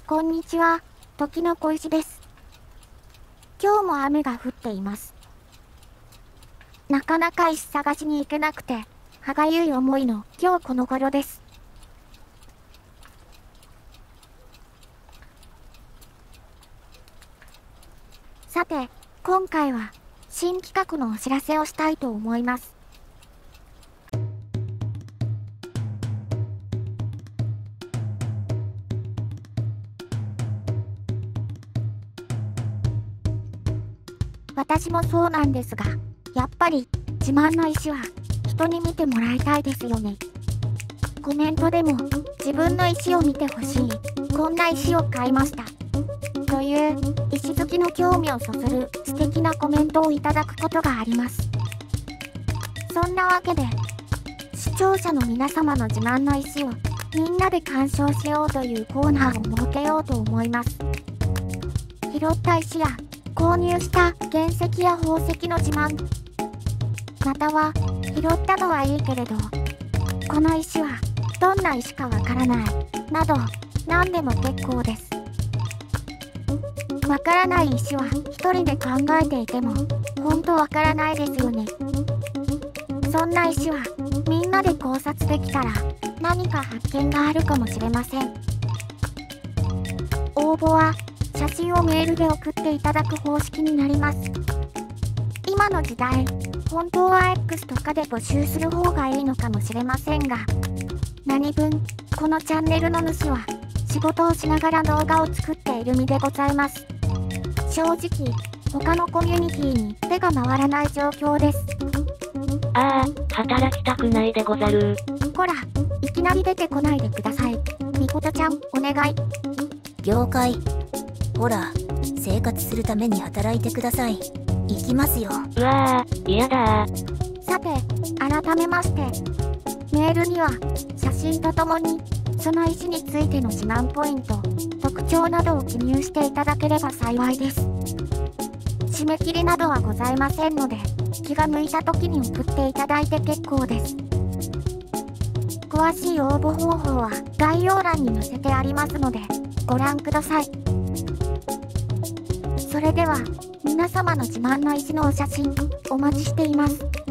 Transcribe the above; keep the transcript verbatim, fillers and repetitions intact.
こんにちは、時の小石です。今日も雨が降っています。なかなか石探しに行けなくて、歯がゆい思いの今日この頃です。さて、今回は新企画のお知らせをしたいと思います。私もそうなんですが、やっぱり自慢の石は人に見てもらいたいですよね。コメントでも自分の石を見てほしい、こんな石を買いましたという石好きの興味をそそる素敵なコメントをいただくことがあります。そんなわけで視聴者の皆様の自慢の石をみんなで鑑賞しようというコーナーを設けようと思います。拾った石や購入した原石や宝石の自慢、または拾ったのはいいけれどこの石はどんな石かわからないなど何でも結構です。わからない石は一人で考えていてもほんとわからないですよね。そんな石はみんなで考察できたら何か発見があるかもしれません。応募は写真をメールで送っていただく方式になります。今の時代、本当は X とかで募集する方がいいのかもしれませんが、何分、このチャンネルの主は仕事をしながら動画を作っている身でございます。正直、他のコミュニティに手が回らない状況です。 ああ、働きたくないでござる。 こら、いきなり出てこないでください。みことちゃん、お願い。 了解。ほら、生活するために働いてください。行きますよ。 うわぁ、嫌だー。 さて、改めまして、メールには写真とともにその石についての自慢ポイント、特徴などを記入していただければ幸いです。締め切りなどはございませんので、気が向いた時に送っていただいて結構です。詳しい応募方法は概要欄に載せてありますので、ご覧ください。それでは、皆様の自慢の石のお写真、お待ちしています。